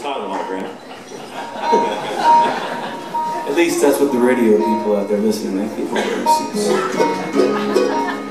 Tylenol, Grant. At least that's what the radio people out there listening to people are.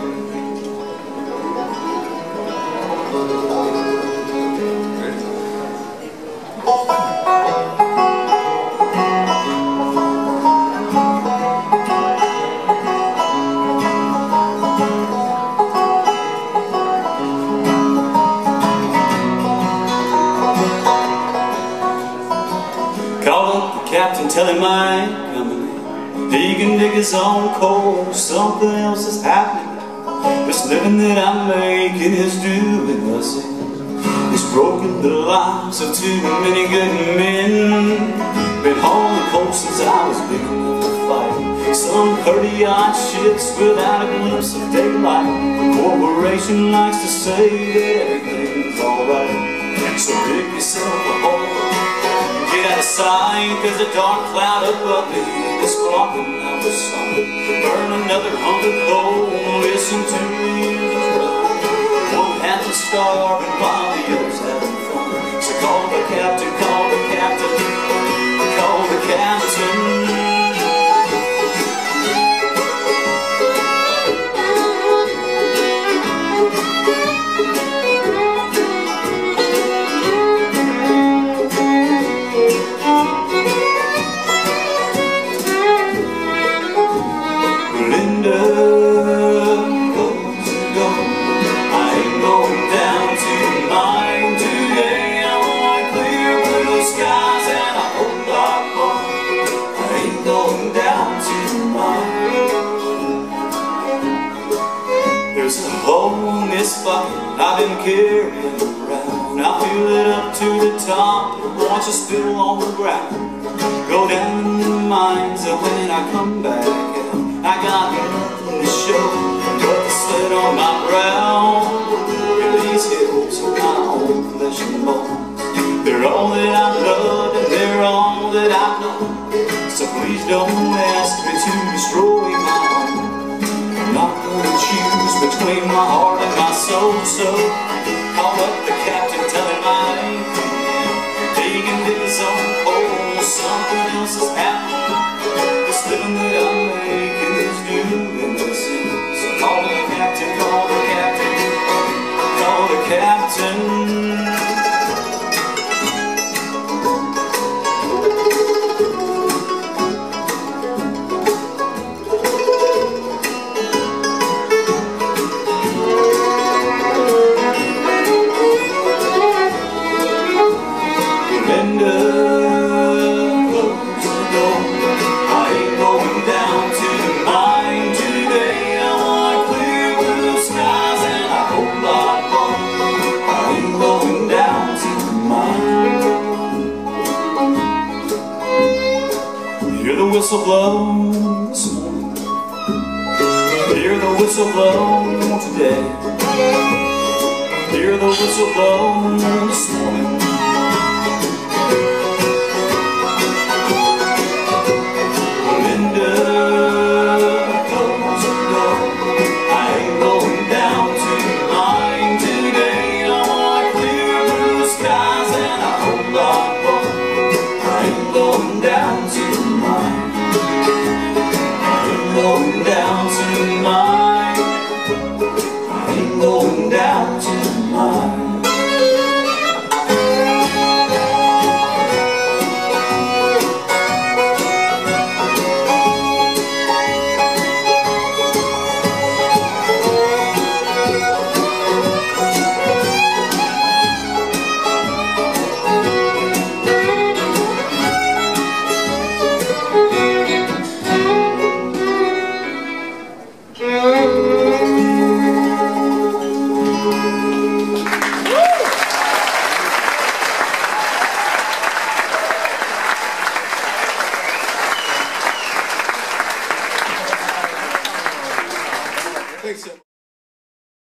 Call up the captain, tell him I ain't coming. He can dig his own coal, something else is happening. This living that I'm making is doing us in. It's broken the lives of too many good men. Been hauling coal since I was big enough to fight. Some 30-odd ships without a glimpse of daylight. The corporation likes to say that everything's alright. So pick yourself a hole, get out of sight, there's a dark cloud above me that's blocking out the sun. Burn another hunk of coal, listen to the engines run. One half is starving while the other's having fun. So call the captain, call the captain, call the captain. There's a hole in this bucket I've been carrying around. I'll fill it up to the top, watch it spill on the ground. Go down in the mines, and when I come back out, I got nothing to show but the slit on my brow. And these hills are my own flesh and bones. They're all that I've loved and they're all that I've known. So please don't ask me to destroy my home. I'm not gonna choose between my heart and my soul. So call up the captain, tell him I ain't coming. He can dig his own hole, something else is happening. This living that I'm making is doing the same. So call the captain, call the captain, call the captain. Hear the whistle blow this morning. Hear the whistle blow today. Hear the whistle blow this morning.